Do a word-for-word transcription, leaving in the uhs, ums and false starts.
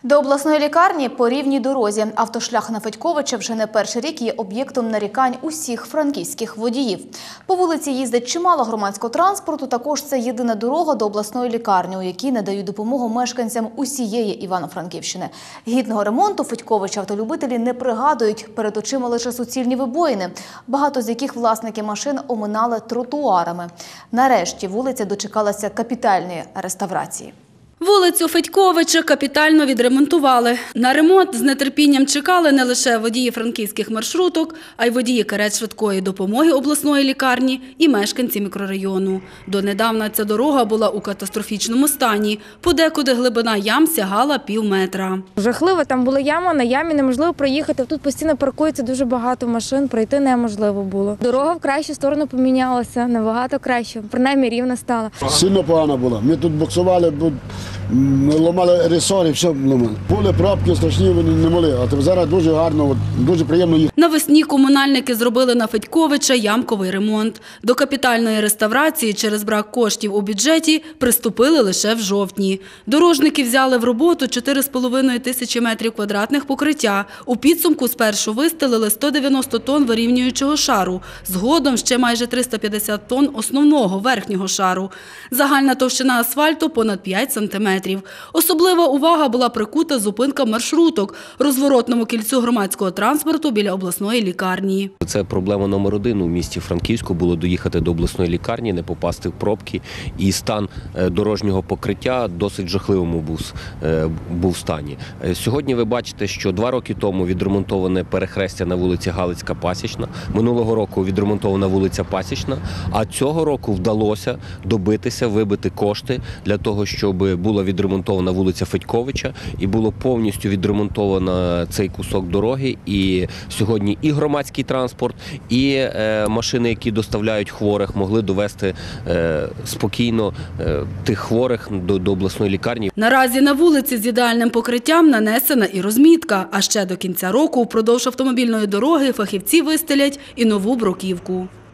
До обласної лікарні по рівній дорозі. Автошлях на Федьковича вже не перший рік є об'єктом нарікань усіх франківських водіїв. По вулиці їздить чимало громадського транспорту, також це єдина дорога до обласної лікарні, у якій надають допомогу мешканцям усієї Івано-Франківщини. Гідного ремонту Федьковича автолюбителі не пригадують, перед очима лише суцільні вибоїни, багато з яких власники машин оминали тротуарами. Нарешті вулиця дочекалася капітальної реставрації. Вулицю Федьковича капітально відремонтували. На ремонт з нетерпінням чекали не лише водії франківських маршруток, а й водії карет швидкої допомоги обласної лікарні і мешканці мікрорайону. Донедавна ця дорога була у катастрофічному стані. Подекуди глибина ям сягала пів метра. Жахливо, там була яма, на ямі неможливо проїхати. Тут постійно паркується дуже багато машин, пройти неможливо було. Дорога в кращу сторону помінялася, набагато краще, принаймні рівна стала. Сильно погано було. Ми тут буксували, ламали ресори, все ламали. Були пробки страшні, вони не могли, а зараз дуже гарно, дуже приємно їхати. Навесні комунальники зробили на Федьковича ямковий ремонт. До капітальної реставрації через брак коштів у бюджеті приступили лише в жовтні. Дорожники взяли в роботу чотири з половиною тисячі метрів квадратних покриття. У підсумку спершу вистелили сто дев'яносто тонн вирівнюючого шару, згодом ще майже триста п'ятдесят тонн основного верхнього шару. Загальна товщина асфальту – понад п'ять сантиметрів. Особлива увага була прикута зупинкам маршруток – розворотному кільцю громадського транспорту біля обласної лікарні. Це проблема номер один у місті Франківську – було доїхати до обласної лікарні, не попасти в пробки. І стан дорожнього покриття досить жахливому був, був стані. Сьогодні ви бачите, що два роки тому відремонтоване перехрестя на вулиці Галицька-Пасічна, минулого року відремонтована вулиця Пасічна, а цього року вдалося добитися, вибити кошти для того, щоб була відремонтована вулиця Федьковича і було повністю відремонтовано цей кусок дороги. І сьогодні і громадський транспорт, і е, машини, які доставляють хворих, могли довести е, спокійно е, тих хворих до, до обласної лікарні. Наразі на вулиці з ідеальним покриттям нанесена і розмітка, а ще до кінця року впродовж автомобільної дороги фахівці вистелять і нову бруківку.